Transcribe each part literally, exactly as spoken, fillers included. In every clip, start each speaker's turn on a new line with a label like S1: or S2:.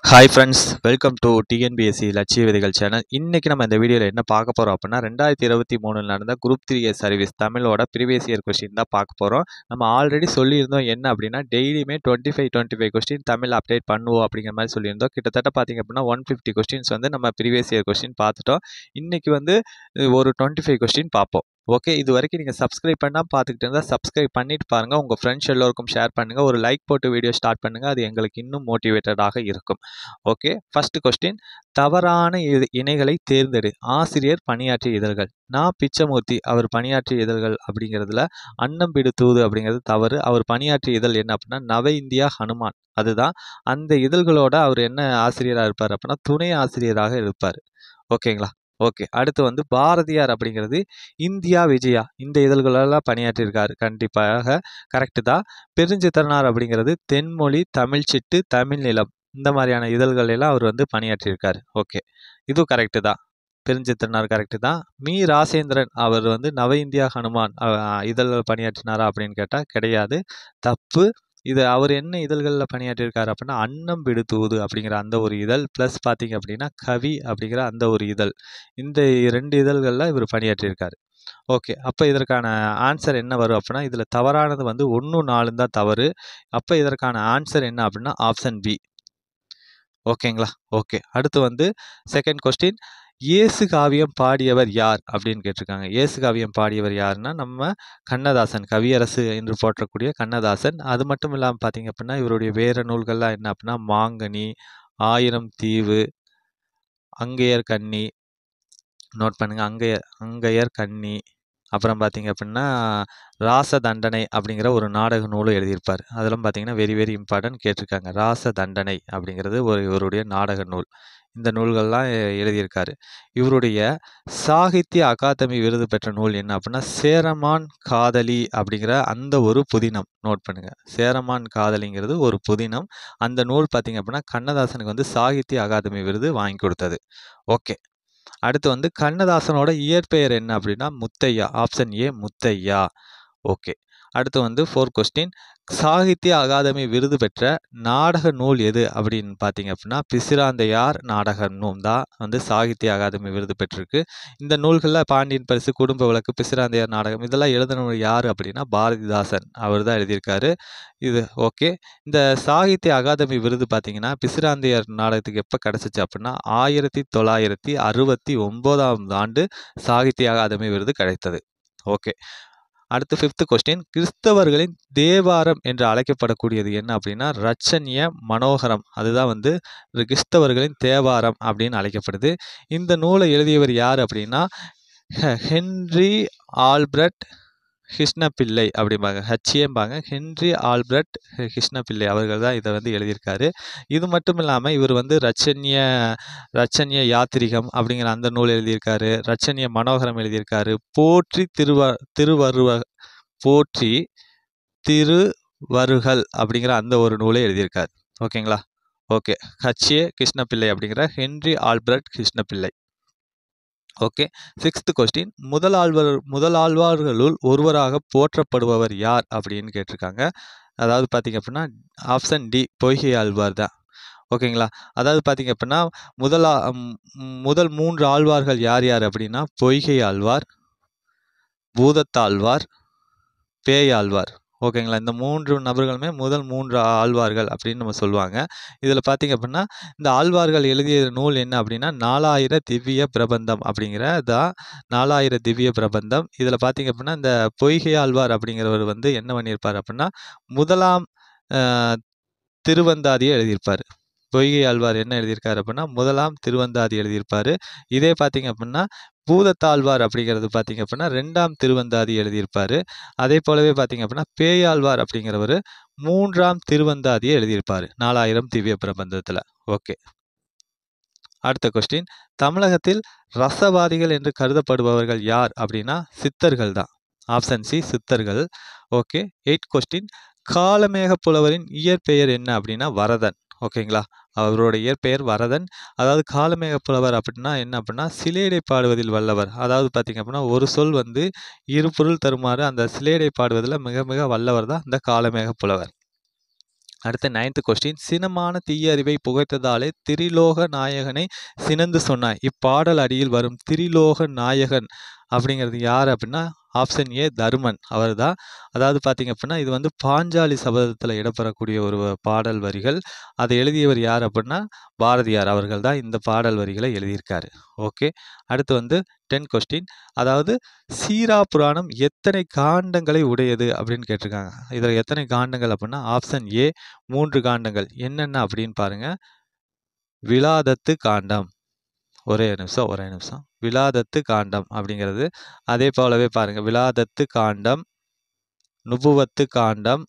S1: Hi friends, welcome to TNPSC லட்சிய விதைகள் channel. இன்றைக்கி நம்ம இந்த வீடியோவில் என்ன பார்க்க போகிறோம் அப்படின்னா, ரெண்டாயிரத்தி இருபத்தி மூணில் நடந்த குரூப் த்ரீ ஏ சர்வீஸ் தமிழோட ப்ரீவியஸ் இயர் கொஸ்டின் தான் பார்க்க போகிறோம். நம்ம ஆல்ரெடி சொல்லியிருந்தோம் என்ன அப்படின்னா, டெய்லியுமே twenty five twenty five question Tamil update பண்ணுவோம் அப்படிங்கிற மாதிரி சொல்லியிருந்தோம். கிட்டத்தட்ட பார்த்திங்க அப்படின்னா ஒன் ஃபிஃப்டி கொஸ்டின்ஸ் வந்து நம்ம ப்ரீவியஸ் இயர் கொஸ்டின் பார்த்துட்டோம். இன்றைக்கி வந்து ஒரு டுவெண்ட்டி ஃபைவ் கொஸ்டின் பார்ப்போம். ஓகே, இது வரைக்கும் நீங்கள் சப்ஸ்கிரைப் பண்ணால் பார்த்துக்கிட்டு இருந்தால் சப்ஸ்கிரைப் பண்ணிட்டு பாருங்கள். உங்கள் ஃப்ரெண்ட்ஸ் எல்லோருக்கும் ஷேர் பண்ணுங்கள். ஒரு லைக் போட்டு வீடியோ ஸ்டார்ட் பண்ணுங்கள். அது எங்களுக்கு இன்னும் மோட்டிவேட்டடாக இருக்கும். ஓகே, ஃபர்ஸ்ட் கொஸ்டின், தவறான இணைகளை தேர்ந்தெடு. ஆசிரியர் பணியாற்றிய இதழ்கள். நான் பிச்சமூர்த்தி அவர் பணியாற்றிய இதழ்கள் அப்படிங்கிறதுல அன்னம்பிடு தூது அப்படிங்கிறது தவறு. அவர் பணியாற்றிய இதழ் என்ன அப்படின்னா நவ இந்தியா ஹனுமான். அதுதான். அந்த இதழ்களோட அவர் என்ன ஆசிரியராக இருப்பார் அப்படின்னா துணை ஆசிரியராக இருப்பார். ஓகேங்களா? ஓகே, அடுத்து வந்து பாரதியார் அப்படிங்கிறது இந்தியா விஜயா இந்த இதழ்களெல்லாம் பணியாற்றியிருக்காரு. கண்டிப்பாக கரெக்டு தான். பெருஞ்சித்திரனார் அப்படிங்கிறது தென்மொழி, தமிழ் சிட்டு, தமிழ் நிலம் இந்த மாதிரியான இதழ்கள் எல்லாம் அவர் வந்து பணியாற்றியிருக்காரு. ஓகே, இதுவும் கரெக்டு தான். பெருஞ்சித்திரனார் கரெக்டு தான். மீ ராசேந்திரன் அவர் வந்து நவ இந்தியா ஹனுமான் இதழ்கள் பணியாற்றினாரா அப்படின்னு கேட்டால் கிடையாது, தப்பு. இது அவர் என்ன இதழ்களில் பணியாற்றியிருக்காரு அப்படின்னா அன்னம் விடு தூது அப்படிங்கிற அந்த ஒரு இதழ், ப்ளஸ் பார்த்தீங்க அப்படின்னா கவி அப்படிங்கிற அந்த ஒரு இதழ், இந்த ரெண்டு இதழ்களில் இவர் பணியாற்றியிருக்காரு. ஓகே, அப்போ இதற்கான ஆன்சர் என்ன வரும் அப்படின்னா இதில் தவறானது வந்து ஒன்று நாலு தான் தவறு. அப்போ இதற்கான ஆன்சர் என்ன அப்படின்னா ஆப்ஷன் பி. ஓகேங்களா? ஓகே, அடுத்து வந்து செகண்ட் கொஸ்டின், இயேசு காவியம் பாடியவர் யார் அப்படின்னு கேட்டிருக்காங்க. இயேசு காவியம் பாடியவர் யாருன்னா நம்ம கண்ணதாசன், கவியரசு என்று போற்றக்கூடிய கண்ணதாசன். அது மட்டும் இல்லாமல் பார்த்தீங்க அப்படின்னா இவருடைய வேறு நூல்கள்லாம் என்ன அப்படின்னா மாங்கனி, ஆயிரம் தீவு, அங்கையர் கண்ணி, நோட் பண்ணுங்கள், அங்கையர் அங்கையர் கண்ணி, அப்புறம் பார்த்தீங்க அப்படின்னா ராச தண்டனை அப்படிங்கிற ஒரு நாடக நூலும் எழுதியிருப்பார். அதெல்லாம் பார்த்தீங்கன்னா வெரி வெரி இம்பார்ட்டன்ட் கேட்டிருக்காங்க. ராச தண்டனை அப்படிங்கிறது ஒரு இவருடைய நாடக நூல். இந்த நூல்கள்லாம் எழுதியிருக்காரு. இவருடைய சாகித்ய அகாதமி விருது பெற்ற நூல் என்ன அப்படின்னா சேரமான் காதலி அப்படிங்கிற அந்த ஒரு புதினம். நோட் பண்ணுங்கள், சேரமான் காதலிங்கிறது ஒரு புதினம். அந்த நூல் பார்த்தீங்க அப்படின்னா கண்ணதாசனுக்கு வந்து சாகித்ய அகாதமி விருது வாங்கி கொடுத்தது. ஓகே, அடுத்து வந்து கண்ணதாசனோட இயற்பெயர் என்ன அப்படின்னா Muthiah. Option A Muthiah. Okay, அடுத்து வந்து ஃபோர் கொஸ்டின், சாகித்ய அகாதமி விருது பெற்ற நாடக நூல் எது அப்படின்னு பார்த்தீங்க அப்படின்னா பிசிராந்தையார் நாடக நூல் தான் வந்து சாகித்ய அகாதமி விருது பெற்றிருக்கு. இந்த நூல்களில் பாண்டியன் பரிசு, குடும்ப விளக்கு, பிசிராந்தையார் நாடகம் இதெல்லாம் எழுதினவர் யார் அப்படின்னா பாரதிதாசன். அவர் தான் எழுதியிருக்காரு இது. ஓகே, இந்த சாகித்ய அகாதமி விருது பார்த்தீங்கன்னா பிசிராந்தையார் நாடகத்துக்கு எப்போ கிடச்சிச்சு அப்படின்னா ஆயிரத்தி தொள்ளாயிரத்தி அறுபத்தி ஒன்பதாம் ஆண்டு சாகித்ய அகாதமி விருது கிடைத்தது. ஓகே, அடுத்து ஃபிஃப்த் கொஸ்டின், கிறிஸ்தவர்களின் தேவாரம் என்று அழைக்கப்படக்கூடியது என்ன அப்படின்னா ரட்சண்ய மனோகரம். அதுதான் வந்து கிறிஸ்தவர்களின் தேவாரம் அப்படின்னு அழைக்கப்படுது. இந்த நூலை எழுதியவர் யார் அப்படின்னா ஹென்றி ஆல்பர்ட் கிருஷ்ணபிள்ளை அப்படிம்பாங்க, ஹெச்ஏம்பாங்க. ஹென்றி ஆல்பர்ட் கிருஷ்ணபிள்ளை அவர்கள் தான் இதை வந்து எழுதியிருக்காரு. இது மட்டும் இல்லாமல் இவர் வந்து ரட்சண்ய ரட்சண்ய யாத்திரிகம் அப்படிங்கிற அந்த நூல் எழுதியிருக்காரு. ரட்சண்ய மனோகரம் எழுதியிருக்காரு. போற்றி திருவ திருவருவ போற்றி திருவருகள் அப்படிங்கிற அந்த ஒரு நூலை எழுதியிருக்காரு. ஓகேங்களா? ஓகே, ஹெச்ஏ கிருஷ்ணபிள்ளை அப்படிங்கிற Henry Albert Krishnapillai. Okay, sixth question, முதலாழ்வார் முதலாழ்வார்களுள் ஒருவராக போற்றப்படுபவர் யார் அப்படின்னு கேட்டிருக்காங்க. அதாவது பார்த்தீங்க அப்படின்னா ஆப்ஷன் டி பொய்கை ஆழ்வார் தான். ஓகேங்களா? அதாவது பார்த்தீங்க அப்படின்னா முதலா முதல் மூன்று ஆழ்வார்கள் யார் யார் அப்படின்னா பொய்கை ஆழ்வார், பூதத்தாழ்வார், பேயாழ்வார். ஓகேங்களா? இந்த மூன்று நபர்களுமே முதல் மூன்று ஆழ்வார்கள் அப்படின்னு நம்ம சொல்லுவாங்க. இதில் பார்த்தீங்க அப்படின்னா இந்த ஆழ்வார்கள் எழுதிய நூல் என்ன அப்படின்னா நாலாயிர திவ்ய பிரபந்தம் அப்படிங்கிறதா நாலாயிர திவ்ய பிரபந்தம். இதில் பார்த்தீங்க அப்படின்னா இந்த பொய்கை ஆழ்வார் அப்படிங்கிறவர் வந்து என்ன பண்ணியிருப்பார் அப்படின்னா முதலாம் திருவந்தாதியை எழுதியிருப்பார். பொய்கை ஆழ்வார் என்ன எழுதியிருக்காரு அப்படின்னா முதலாம் திருவந்தாதி எழுதியிருப்பார். இதே பார்த்தீங்க அப்படின்னா பூதத்தாழ்வார் அப்படிங்கிறது பார்த்தீங்க அப்படின்னா ரெண்டாம் திருவந்தாதி எழுதியிருப்பார். அதே போலவே பார்த்தீங்க அப்படின்னா பேயாழ்வார் அப்படிங்கிறவர் மூன்றாம் திருவந்தாதியை எழுதியிருப்பார் நாலாயிரம் திவ்ய பிரபந்தத்தில். ஓகே, அடுத்த கொஸ்டின், தமிழகத்தில் ரசவாதிகள் என்று கருதப்படுபவர்கள் யார் அப்படின்னா சித்தர்கள் தான். ஆப்ஷன் சி சித்தர்கள். ஓகே, எயிட் கொஸ்டின், காலமேக புலவரின் இயற்பெயர் என்ன அப்படின்னா வரதன். ஓகேங்களா? அவரோட இயற்பெயர் வரதன். அதாவது காலமேக புலவர் அப்படின்னா என்ன அப்படின்னா சிலேடை பாடுவதில் வல்லவர். அதாவது பார்த்தீங்க அப்படின்னா ஒரு சொல் வந்து இரு பொருள் தருமாறு அந்த சிலேடை பாடுவதில் மிக மிக வல்லவர் தான் இந்த காலமேக புலவர். அடுத்த நைன்த் கொஸ்டின் சினமான தீய அறிவை புகைத்ததாலே திரிலோக நாயகனை சினந்து சொன்னாய். இப்பாடல் அடியில் வரும் திரிலோக நாயகன் அப்படிங்கிறது யார் அப்படின்னா ஆப்ஷன் ஏ தருமன் அவர் தான். அதாவது பார்த்தீங்க அப்படின்னா இது வந்து பாஞ்சாலி சபதத்தில் இடம்பெறக்கூடிய ஒரு பாடல் வரிகள். அதை எழுதியவர் யார் அப்படின்னா பாரதியார் அவர்கள் தான் இந்த பாடல் வரிகளை எழுதியிருக்காரு. ஓகே, அடுத்து வந்து டென் கொஸ்டின், அதாவது சீரா புராணம் எத்தனை காண்டங்களை உடையது அப்படின்னு கேட்டிருக்காங்க. இதில் எத்தனை காண்டங்கள் அப்படின்னா ஆப்ஷன் ஏ மூன்று காண்டங்கள். என்னென்ன அப்படின்னு பாருங்க. விலாதத்து காண்டம், ஒரே நிமிஷம் ஒரே நிமிஷம் விலாதத்து காண்டம் அப்படிங்கிறது. அதே போலவே பாருங்க, விலாதத்து காண்டம், நுபுவத்து காண்டம்,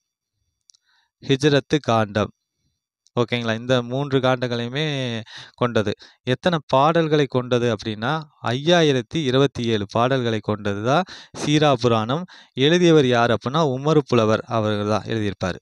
S1: ஹிஜ்ரத்து காண்டம். ஓகேங்களா, இந்த மூன்று காண்டங்களையுமே கொண்டது. எத்தனை பாடல்களை கொண்டது அப்படின்னா ஐயாயிரத்தி இருபத்தி ஏழு பாடல்களை கொண்டது தான் சீரா புராணம். எழுதியவர் யார் அப்படின்னா உமறு புலவர் அவர்கள் தான் எழுதியிருப்பார்.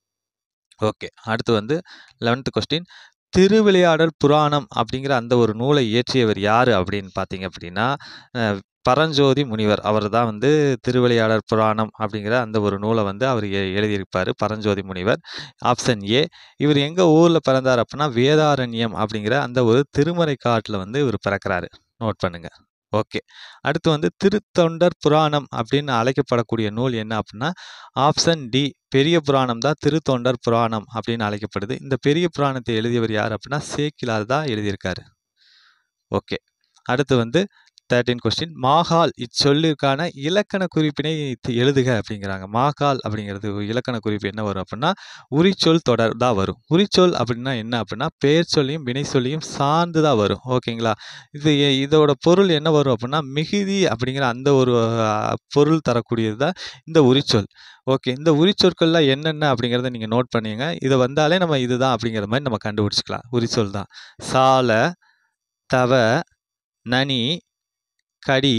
S1: ஓகே, அடுத்து வந்து லெவன்த் கொஸ்டின், திருவிளையாடல் புராணம் அப்படிங்கிற அந்த ஒரு நூலை இயற்றியவர் யார் அப்படின்னு பார்த்தீங்க அப்படின்னா பரஞ்சோதி முனிவர் அவர் தான் வந்து திருவிளையாடல் புராணம் அப்படிங்கிற அந்த ஒரு நூலை வந்து அவர் எழுதியிருப்பார், பரஞ்சோதி முனிவர். Option A. இவர் எங்கள் ஊரில் பிறந்தார் அப்படின்னா வேதாரண்யம் அப்படிங்கிற அந்த ஒரு திருமறை காட்டில் வந்து இவர் பிறக்கிறாரு. நோட் பண்ணுங்க. ஓகே, அடுத்து வந்து திருத்தொண்டர் புராணம் அப்படின்னு அழைக்கப்படக்கூடிய நூல் என்ன அப்படின்னா ஆப்ஷன் டி. பெரிய புராணம் தான் திருத்தொண்டர் புராணம் அப்படின்னு அழைக்கப்படுது. இந்த பெரிய புராணத்தை எழுதியவர் யார் அப்படின்னா சேக்கிலார் தான் எழுதியிருக்காரு. ஓகே, அடுத்து வந்து தேர்ட்டீன் கொஸ்டின், மாகால் இச்சொல்லுக்கான இலக்கண குறிப்பினை எழுதுக அப்படிங்கிறாங்க. மாகால் அப்படிங்கிறது இலக்கண குறிப்பு என்ன வரும் அப்படின்னா உரிச்சொல் தொடர் தான் வரும். உரிச்சொல் அப்படின்னா என்ன அப்படின்னா பெயர் சொல்லியும் வினை சொல்லியும் சார்ந்து தான் வரும். ஓகேங்களா, இது இதோட பொருள் என்ன வரும் அப்படின்னா மிகுதி அப்படிங்கிற அந்த ஒரு பொருள் தரக்கூடியது தான் இந்த உரிச்சொல். ஓகே, இந்த உரிச்சொற்கள்லாம் என்னென்ன அப்படிங்கிறத நீங்கள் நோட் பண்ணிங்க. இதை வந்தாலே நம்ம இதுதான் அப்படிங்கிற மாதிரி நம்ம கண்டுபிடிச்சிக்கலாம். உரிச்சொல் தான் சால, தவ, நனி, கடி,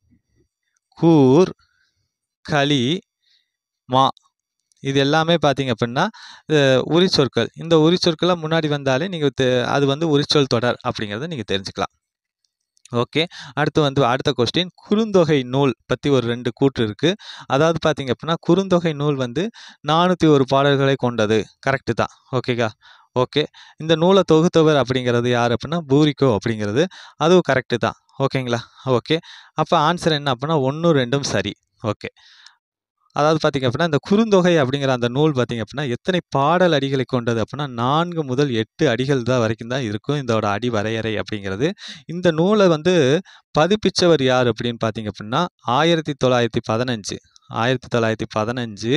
S1: கூர், களி, மா. இது எல்லாமே பார்த்தீங்க அப்படின்னா உரிச்சொற்கள். இந்த உரிச்சொற்கள்லாம் முன்னாடி வந்தாலே நீங்கள் அது வந்து உரிச்சொல் தொடர் அப்படிங்கிறத நீங்கள் தெரிஞ்சுக்கலாம். ஓகே, அடுத்து வந்து அடுத்த கொஸ்டின், குறுந்தொகை நூல் பற்றி ஒரு ரெண்டு கூற்று இருக்குது. அதாவது பார்த்தீங்க அப்படின்னா குறுந்தொகை நூல் வந்து நானூற்றி ஒரு பாடல்களை கொண்டது. கரெக்டு தான். ஓகேக்கா, ஓகே, இந்த நூலை தொகுத்தவர் அப்படிங்கிறது யார் அப்படின்னா பூரிக்கோ அப்படிங்கிறது. அதுவும் கரெக்டு தான். ஓகேங்களா, ஓகே, அப்போ ஆன்சர் என்ன அப்படின்னா ஒன்று ரெண்டும் சரி. ஓகே, அதாவது பார்த்தீங்க அப்படின்னா இந்த குறுந்தொகை அப்படிங்கிற அந்த நூல் பார்த்தீங்க அப்படின்னா எத்தனை பாடல் அடிகளை கொண்டது அப்படின்னா நான்கு முதல் எட்டு அடிகள் தான் வரைக்கும் தான் இருக்கும் இதோட அடி வரையறை அப்படிங்கிறது. இந்த நூலை வந்து பதிப்பிச்சவர் யார் அப்படின்னு பார்த்தீங்க அப்படின்னா ஆயிரத்தி தொள்ளாயிரத்தி பதினஞ்சு ஆயிரத்தி தொள்ளாயிரத்தி பதினஞ்சு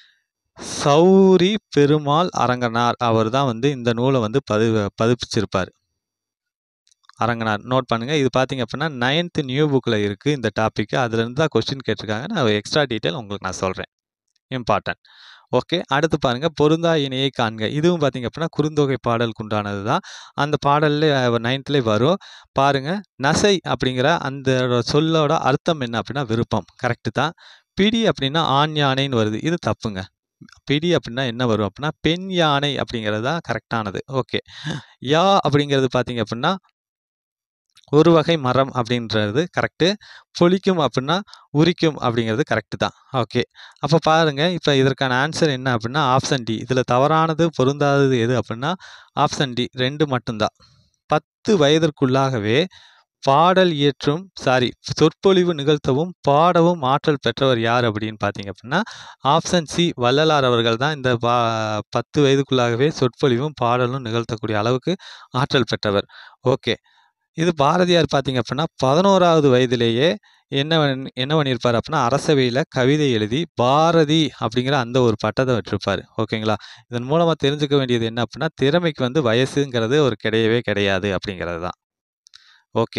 S1: சௌரி பெருமாள் அரங்கனார் அவர் தான் வந்து இந்த நூலை வந்து பதி பதிப்பிச்சிருப்பார். அரங்கனார். நோட் பண்ணுங்க. இது பார்த்தீங்க அப்படின்னா நைன்த் நியூ புக்கில் இருக்குது இந்த டாபிக். அதுலேருந்து தான் கொஸ்டின் கேட்டிருக்காங்க. நான் எக்ஸ்ட்ரா டீட்டெயில் உங்களுக்கு நான் சொல்கிறேன், இம்பார்ட்டன்ட். ஓகே, அடுத்து பாருங்கள், பொருந்தா இணையை காண்க. இதுவும் பார்த்தீங்க அப்படின்னா குறுந்தொகை பாடலுக்கு உண்டானது தான். அந்த பாடலில் நைன்த்லேயே வரும் பாருங்கள். நசை அப்படிங்கிற அந்த சொல்லோட அர்த்தம் என்ன அப்படின்னா விருப்பம். கரெக்டு தான். பிடி அப்படின்னா ஆண் யானைன்னு வருது, இது தப்புங்க. பிடி அப்படின்னா என்ன வரும் அப்படின்னா பெண் யானை அப்படிங்கிறது தான் கரெக்டானது. ஓகே, யா அப்படிங்கிறது பார்த்தீங்க அப்படின்னா ஒரு வகை மரம் அப்படின்றது கரெக்டு. பொலிக்கும் அப்படின்னா உரிக்கும் அப்படிங்கிறது கரெக்டு தான். ஓகே, அப்போ பாருங்கள், இப்போ இதற்கான ஆன்சர் என்ன அப்படின்னா ஆப்ஷன் டி. இதில் தவறானது பொருந்தாதது எது அப்படின்னா ஆப்ஷன் டி ரெண்டு மட்டும்தான். பத்து வயதிற்குள்ளாகவே பாடல் இயற்றும் சாரி சொற்பொழிவு நிகழ்த்தவும் பாடவும் ஆற்றல் பெற்றவர் யார் அப்படின்னு பார்த்தீங்க அப்படின்னா ஆப்ஷன் சி வள்ளலார் அவர்கள் தான் இந்த பா பத்து வயதுக்குள்ளாகவே சொற்பொழிவும் பாடலும் நிகழ்த்தக்கூடிய அளவுக்கு ஆற்றல் பெற்றவர். ஓகே, இது பாரதியார் பார்த்தீங்க அப்படின்னா பதினோராவது வயதிலேயே என்ன என்ன பண்ணியிருப்பார் அப்படின்னா அரசவையில் கவிதை எழுதி பாரதி அப்படிங்கிற அந்த ஒரு பட்டத்தை வச்சிருப்பார். ஓகேங்களா, இதன் மூலமாக தெரிஞ்சுக்க வேண்டியது என்ன அப்படின்னா திறமைக்கு வந்து வயசுங்கிறது ஒரு கிடையவே கிடையாது அப்படிங்கிறது தான். ஓகே,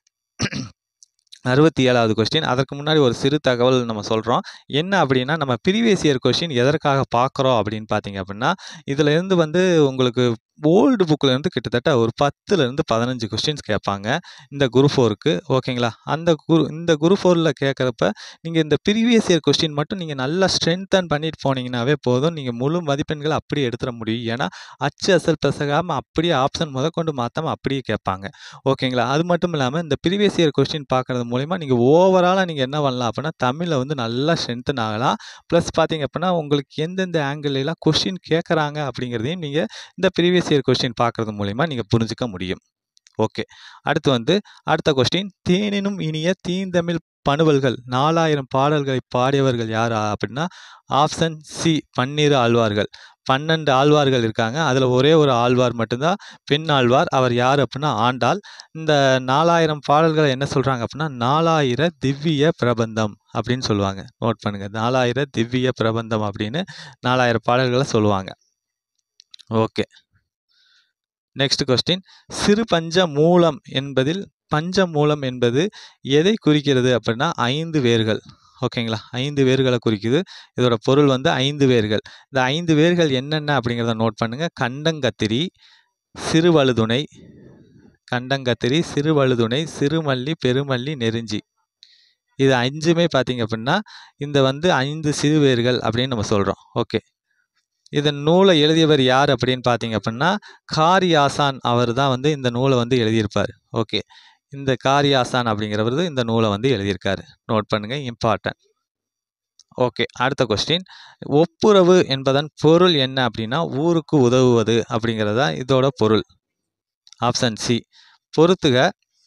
S1: அறுபத்தி ஏழாவது கொஸ்டின். அதற்கு முன்னாடி ஒரு சிறு தகவல் நம்ம சொல்கிறோம். என்ன அப்படின்னா நம்ம ப்ரீவியஸ் இயர் கொஸ்டின் எதற்காக பார்க்குறோம் அப்படின்னு பார்த்தீங்க அப்படின்னா இதில் இருந்து வந்து உங்களுக்கு ஓல்டு புக்கில் இருந்து கிட்டத்தட்ட ஒரு பத்துலேருந்து பதினஞ்சு கொஸ்டின்ஸ் கேட்பாங்க இந்த குரூப் ஃபோருக்கு. ஓகேங்களா? அந்த குரு இந்த குரூப் ஃபோரில் கேட்குறப்ப நீங்கள் இந்த ப்ரீவியஸ் இயர் கொஸ்டின் மட்டும் நீங்கள் நல்லா ஸ்ட்ரென்தன் பண்ணிட்டு போனீங்கன்னாவே போதும். நீங்கள் முழு மதிப்பெண்களை அப்படியே எடுத்துட முடியும். ஏன்னா அச்சு அசல் பிசகாமல் அப்படியே ஆப்ஷன் முதற்கொண்டு மாற்றாமல் அப்படியே கேட்பாங்க. ஓகேங்களா? அது மட்டும் இல்லாமல் இந்த ப்ரீவியஸ் இயர் கொஸ்டின் பார்க்குறது மூலிமா நீங்கள் ஓவராலாக நீங்கள் என்ன பண்ணலாம் அப்படின்னா தமிழில் வந்து நல்லா ஸ்ட்ரென்தன் ஆகலாம். ப்ளஸ் பார்த்தீங்க அப்படின்னா உங்களுக்கு எந்தெந்த ஆங்கிள்லாம் கொஸ்டின் கேட்குறாங்க அப்படிங்கிறதையும் நீங்கள் இந்த ப்ரீவியஸ் இயர் கொஸ்டின் பார்க்குறது மூலிமா நீங்கள் புரிஞ்சுக்க முடியும். ஓகே, அடுத்து வந்து அடுத்த கொஸ்டின், தேனினும் இனிய தீந்தமிழ் பணுவல்கள் நாலாயிரம் பாடல்களை பாடியவர்கள் யார் அப்படின்னா ஆப்ஷன் சி பன்னிரு ஆழ்வார்கள். பன்னெண்டு ஆழ்வார்கள் இருக்காங்க. அதில் ஒரே ஒரு ஆழ்வார் மட்டும்தான் பெண் ஆழ்வார். அவர் யார் அப்படின்னா ஆண்டாள். இந்த நாலாயிரம் பாடல்களை என்ன சொல்கிறாங்க அப்படின்னா நாலாயிர திவ்ய பிரபந்தம் அப்படின்னு சொல்லுவாங்க. நோட் பண்ணுங்கள், நாலாயிர திவ்ய பிரபந்தம் அப்படின்னு நாலாயிரம் பாடல்களை சொல்லுவாங்க. ஓகே, நெக்ஸ்ட் கொஸ்டின், சிறு பஞ்ச மூலம் என்பதில் பஞ்ச மூலம் என்பது எதை குறிக்கிறது அப்படின்னா ஐந்து வேர்கள். ஓகேங்களா? ஐந்து வேர்களை குறிக்குது. இதோட பொருள் வந்து ஐந்து வேர்கள். இந்த ஐந்து வேர்கள் என்னென்ன அப்படிங்கிறத நோட் பண்ணுங்கள். கண்டங்கத்திரி, சிறுவழுதுணை, கண்டங்கத்திரி, சிறுவழுதுணை, சிறுமல்லி, பெருமல்லி, நெருஞ்சி. இது அஞ்சுமே பார்த்தீங்க அப்படின்னா இந்த வந்து ஐந்து சிறுவேர்கள் அப்படின்னு நம்ம சொல்கிறோம். ஓகே, இதன் நூலை எழுதியவர் யார் அப்படின்னு பார்த்தீங்க அப்படின்னா காரியாசான். அவர் தான் வந்து இந்த நூலை வந்து எழுதியிருப்பார். ஓகே, இந்த காரியாசான் அப்படிங்கிறவர் இந்த நூலை வந்து எழுதியிருக்காரு. நோட் பண்ணுங்கள், இம்பார்ட்டன்ட். ஓகே, அடுத்த கொஸ்டின், ஒப்புரவு என்பதன் பொருள் என்ன அப்படின்னா ஊருக்கு உதவுவது அப்படிங்கிறதா இதோட பொருள். ஆப்ஷன் சி பொறுத்துக.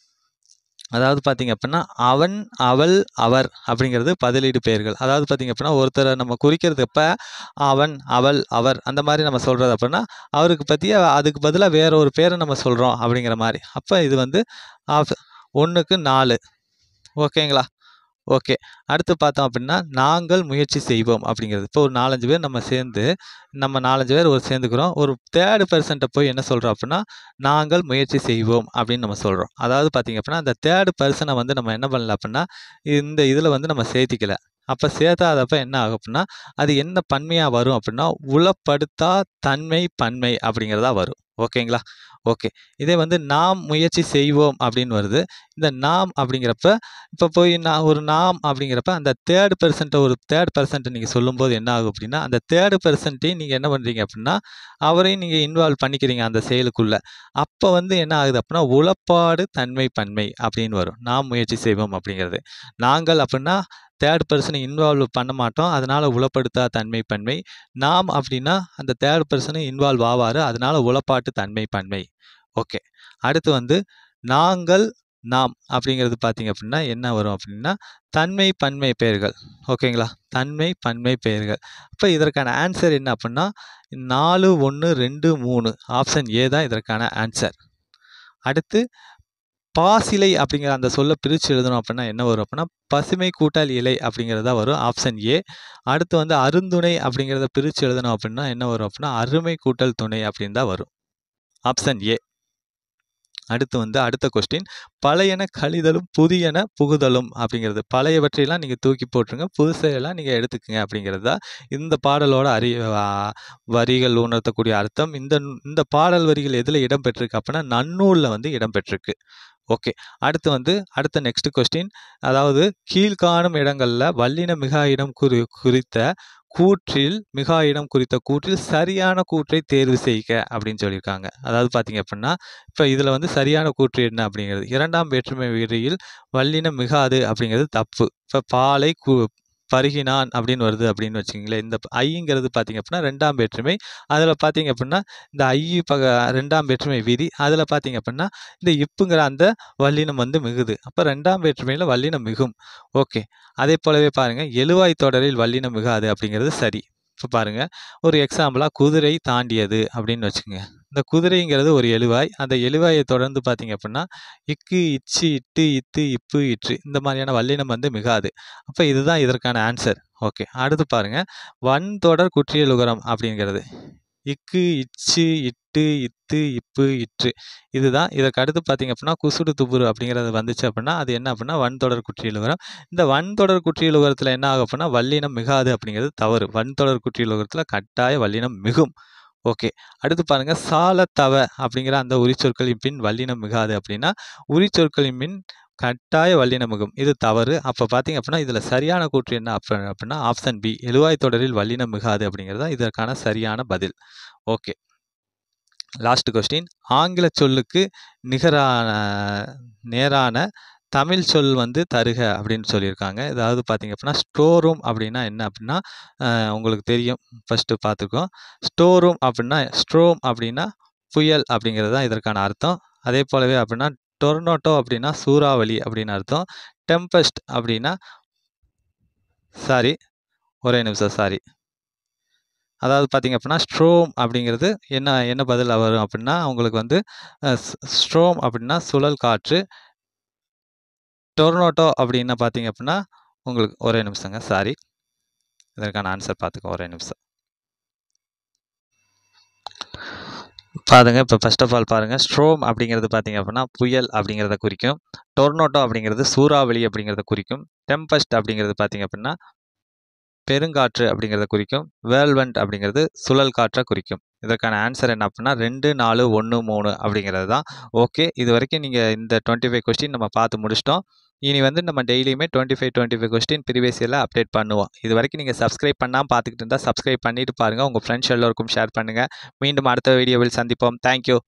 S1: அதாவது பார்த்தீங்க அப்படின்னா அவன், அவள், அவர் அப்படிங்கிறது பதிலீடு பெயர்கள். அதாவது பார்த்தீங்க அப்படின்னா ஒருத்தரை நம்ம குறிக்கிறது எப்போ அவன், அவள், அவர் அந்த மாதிரி நம்ம சொல்கிறது அப்படின்னா அவருக்கு பற்றிய அதுக்கு பதிலாக வேற ஒரு பேரை நம்ம சொல்கிறோம் அப்படிங்கிற மாதிரி. அப்போ இது வந்து ஆப் ஒன்றுக்கு நாலு. ஓகேங்களா? ஓகே, அடுத்து பார்த்தோம் அப்படின்னா நாங்கள் முயற்சி செய்வோம் அப்படிங்கிறது. இப்போ ஒரு நாலஞ்சு பேர் நம்ம சேர்ந்து நம்ம நாலஞ்சு பேர் ஒரு சேர்ந்துக்கிறோம். ஒரு தேர்டு பர்சன்ட்டை போய் என்ன சொல்கிறோம் அப்படின்னா நாங்கள் முயற்சி செய்வோம் அப்படின்னு நம்ம சொல்கிறோம். அதாவது பார்த்தீங்க அப்படின்னா அந்த தேர்டு பர்சனை வந்து நம்ம என்ன பண்ணல அப்படின்னா இந்த இதில் வந்து நம்ம சேர்த்திக்கல. அப்போ சேர்த்தாதப்ப என்ன ஆகும் அப்படின்னா அது என்ன பன்மையாக வரும் அப்படின்னா உளப்படுத்தா தன்மை பன்மை அப்படிங்கிறதா வரும். ஓகேங்களா? ஓகே, இதே வந்து நாம் முயற்சி செய்வோம் அப்படின்னு வருது. இந்த நாம் அப்படிங்கிறப்ப இப்போ போய் நான் ஒரு நாம் அப்படிங்கிறப்ப அந்த தேர்ட் பெர்சன்ட்டை ஒரு தேர்ட் பெர்சன்ட்டை நீங்கள் சொல்லும்போது என்ன ஆகும் அப்படின்னா அந்த தேர்டு பெர்சன்ட்டையும் நீங்கள் என்ன பண்ணுறீங்க அப்படின்னா அவரையும் நீங்கள் இன்வால்வ் பண்ணிக்கிறீங்க அந்த செயலுக்குள்ளே. அப்போ வந்து என்ன ஆகுது அப்படின்னா உளப்பாடு தன்மை பன்மை அப்படின்னு வரும். நாம் முயற்சி செய்வோம் அப்படிங்கிறது. நாங்கள் அப்படின்னா தேர்ட் பர்சனை இன்வால்வ் பண்ண மாட்டோம், அதனால உளப்படுத்தா தன்மை பன்மை. நாம் அப்படின்னா அந்த தேர்ட் பர்சனை இன்வால்வ் ஆவார், அதனால உளப்பாட்டு தன்மை பன்மை. ஓகே, அடுத்து வந்து நாங்கள் நாம் அப்படிங்கிறது பார்த்தீங்க அப்படின்னா என்ன வரும் அப்படின்னா தன்மை பன்மை பெயர்கள். ஓகேங்களா? தன்மை பன்மை பெயர்கள். அப்போ இதற்கான ஆன்சர் என்ன அப்படின்னா நாலு ஒன்று ரெண்டு மூணு ஆப்ஷன் ஏ தான் இதற்கான ஆன்சர். அடுத்து பாசிலை அப்படிங்கிற அந்த சொல்ல பிரித்து எழுதணும் அப்படின்னா என்ன வரும் அப்படின்னா பசுமை கூட்டல் இலை அப்படிங்கிறதா வரும். Option A. அடுத்து வந்து அருந்துணை அப்படிங்கிறத பிரித்து எழுதணும் அப்படின்னா என்ன வரும் அப்படின்னா அருமை கூட்டல் துணை அப்படின்னு தான் வரும். Option A. அடுத்து வந்து அடுத்த கொஸ்டின், பழையன கழிதலும் புதியன புகுதலும் அப்படிங்கிறது. பழையவற்றையெல்லாம் நீங்கள் தூக்கி போட்டுருங்க, புதுசையெல்லாம் நீங்கள் எடுத்துக்கங்க அப்படிங்கிறது தான் இந்த பாடலோட அறி வரிகள் உணர்த்தக்கூடிய அர்த்தம். இந்த இந்த பாடல் வரிகள் எதில் இடம்பெற்றிருக்கு அப்படின்னா நன்னூலில் வந்து இடம்பெற்றிருக்கு. ஓகே, அடுத்து வந்து அடுத்த நெக்ஸ்ட் கொஸ்டின், அதாவது கீழ்காணும் இடங்களில் வல்லின மிகா இடம் குறி குறித்த கூற்றில் மிகா இடம் குறித்த கூற்றில் சரியான கூற்றை தேர்வு செய்க அப்படின்னு சொல்லியிருக்காங்க. அதாவது பார்த்தீங்க அப்படின்னா இப்போ இதில் வந்து சரியான கூற்று என்ன அப்படிங்கிறது இரண்டாம் வேற்றுமை விரியில் வல்லினம் மிகாது அப்படிங்கிறது தப்பு. இப்போ பாலை கு பருகினான் அப்படின்னு வருது அப்படின்னு வச்சுக்கிங்களேன். இந்த ஐங்கிறது பார்த்தீங்க அப்படின்னா ரெண்டாம் வேற்றுமை. அதில் பார்த்தீங்க அப்படின்னா இந்த ஐ பக ரெண்டாம் வேற்றுமை விதி. அதில் பார்த்தீங்க அப்படின்னா இந்த இப்புங்கிற அந்த வல்லினம் வந்து மிகுது. அப்போ ரெண்டாம் வேற்றுமையில் வல்லினம் மிகும். ஓகே, அதே போலவே பாருங்கள் எழுவாய் தொடரில் வல்லினம் மிகாது அப்படிங்கிறது சரி. இப்போ பாருங்கள் ஒரு எக்ஸாம்பிளாக குதிரை தாண்டியது அப்படின்னு வச்சுக்கோங்க. இந்த குதிரைங்கிறது ஒரு எழுவாய். அந்த எழுவாயை தொடர்ந்து பார்த்தீங்க அப்படின்னா இக்கு இச்சு இட்டு இத்து இப்பு இற்று இந்த மாதிரியான வல்லினம் வந்து மிகாது. அப்போ இதுதான் இதற்கான ஆன்சர். ஓகே, அடுத்து பாருங்கள் வன் தொடர் குற்றியலுகரம் அப்படிங்கிறது இக்கு இச்சு இட்டு இத்து இப்பு இற்று இதுதான். இதற்கு அடுத்து பார்த்தீங்க அப்படின்னா குசுடு துபுரு அப்படிங்கிறது வந்துச்சு அப்படின்னா அது என்ன அப்படின்னா வன் தொடர் குற்றியலுகரம். இந்த வன் தொடர் குற்றியலுகரத்தில் என்ன ஆகும் அப்படின்னா வல்லினம் மிகாது அப்படிங்கிறது தவறு. வன் தொடர் குற்றியலுகரத்தில் கட்டாய வல்லினம் மிகும். ஓகே. அடுத்து பாருங்க, சால தவ அப்படிங்கிற அந்த உரிச்சொற்களின் பின் வல்லினம் மிகாது அப்படின்னா, உரிச்சொற்களின் பின் கட்டாய வல்லினம் மிகும். இது தவறு. அப்ப பார்த்தீங்க அப்படின்னா, இதுல சரியான கூற்று என்ன அப்ப அப்படின்னா, ஆப்ஷன் பி எழுவாய் தொடரில் வல்லினம் மிகாது அப்படிங்கிறது தான் இதற்கான சரியான பதில். ஓகே. Last question. ஆங்கில சொல்லுக்கு நிகரான நேரான தமிழ் சொல் வந்து தருக அப்படின்னு சொல்லியிருக்காங்க. அதாவது பார்த்தீங்க அப்படின்னா, ஸ்டோர் ரூம் அப்படின்னா என்ன அப்படின்னா, அ உங்களுக்கு தெரியும். ஃபர்ஸ்ட்டு பார்த்துக்கோம். ஸ்டோர் ரூம் அப்படின்னா ஸ்ட்ரோம் அப்படின்னா புயல் அப்படிங்கிறது தான் இதற்கான அர்த்தம். அதே போலவே அப்படின்னா டொர்னோட்டோ அப்படின்னா சூறாவளி அப்படின்னு அர்த்தம். டெம்பஸ்ட் அப்படின்னா சாரி ஒரே நிமிஷம் சாரி. அதாவது பார்த்தீங்க அப்படின்னா, ஸ்ட்ரோம் அப்படிங்கிறது என்ன என்ன பதிலா வரும் அப்படின்னா, உங்களுக்கு வந்து அ ஸ் ஸ்ட்ரோம் அப்படின்னா சுழல் காற்று. டொர்னோட்டோ அப்படின்னா பார்த்தீங்க அப்படின்னா, உங்களுக்கு ஒரே நிமிஷங்க சாரி. இதற்கான ஆன்சர் பார்த்துக்கோங்க ஒரே நிமிஷம். பாருங்க, இப்போ ஃபர்ஸ்ட் ஆஃப் ஆல் பாருங்க, ஸ்ட்ரோம் அப்படிங்கிறது பார்த்தீங்க அப்படின்னா புயல் அப்படிங்கிறத குறிக்கும். டொர்னோட்டோ அப்படிங்கிறது சூறாவளி அப்படிங்கிறத குறிக்கும். டெம்பஸ்ட் அப்படிங்கிறது பார்த்தீங்க அப்படின்னா பெருங்காற்று அப்படிங்கிறத குறிக்கும். வேர்ல்வெண்ட் அப்படிங்கிறது சுழல் காற்றை குறிக்கும். இதற்கான ஆன்சர் என்ன அப்படின்னா ரெண்டு, நாலு, ஒன்று, மூணு அப்படிங்கிறது தான். ஓகே. இது வரைக்கும் நீங்கள் இந்த டுவெண்ட்டி ஃபைவ் கொஸ்டின் நம்ம பார்த்து முடிச்சிட்டோம். இனி வந்து நம்ம டெய்லியுமே twenty five twenty five question previous இயரில் அப்டேட் பண்ணுவோம். இது வரைக்கும் நீங்கள் சப்ஸ்கிரைப் பண்ணாமல் பார்த்துக்கிட்டு இருந்தால் சப்ஸ்கிரைப் பண்ணிட்டு பாருங்கள். உங்கள் ஃப்ரெண்ட்ஸ் எல்லோருக்கும் ஷேர் பண்ணுங்கள். மீண்டும் அடுத்த வீடியோவில் சந்திப்போம். தேங்க்யூ.